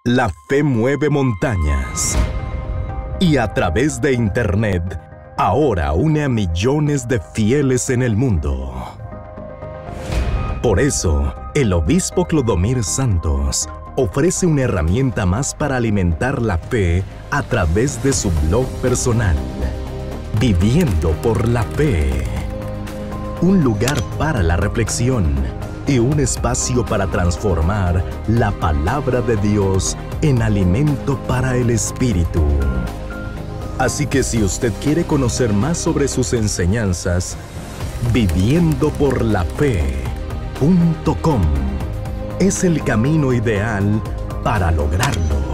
La fe mueve montañas. Y a través de Internet, ahora une a millones de fieles en el mundo. Por eso, el obispo Clodomir Santos ofrece una herramienta más para alimentar la fe a través de su blog personal, Viviendo por la Fe. Un lugar para la reflexión y un espacio para transformar la palabra de Dios en alimento para el espíritu. Así que si usted quiere conocer más sobre sus enseñanzas, viviendoporlafe.com es el camino ideal para lograrlo.